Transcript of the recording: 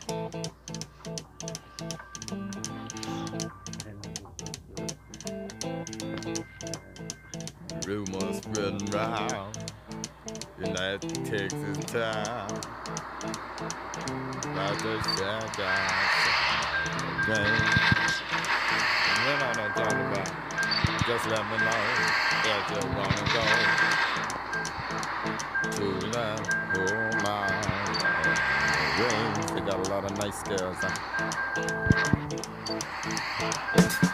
Rumors spreading round in that Texas town about the sad guys. You know what I'm talking about. Just let me know if you wanna go to that whole mile. They got a lot of nice girls. Huh?